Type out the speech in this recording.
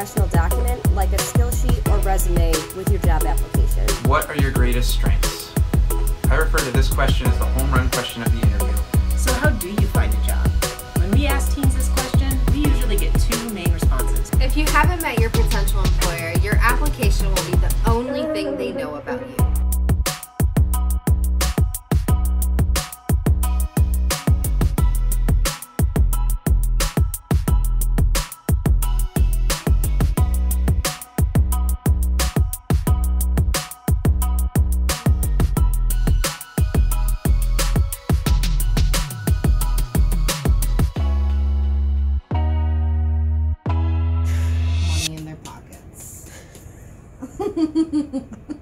professional document like a skill sheet or resume with your job application. What are your greatest strengths? I refer to this question as the home run question of the interview. So how do you find a job? When we ask teens this question, we usually get two main responses. If you haven't met your potential employer, your application will be the only thing they know about you. Money in their pockets.